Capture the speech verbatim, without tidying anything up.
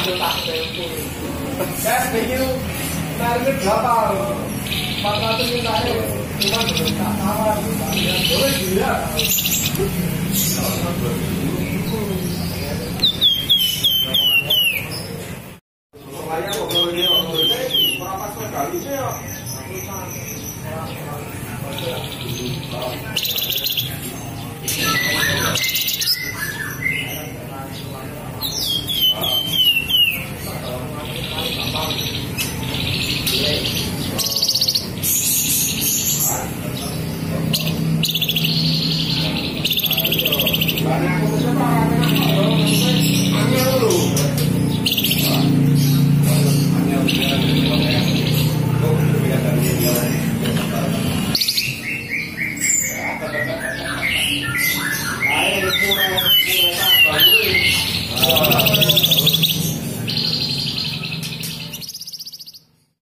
Saya pikir target berapa? empat ratus juta cuma berita awal boleh gila. Saya ngobrol ini ngobrol ini berapa sekali sih ya? Ayo,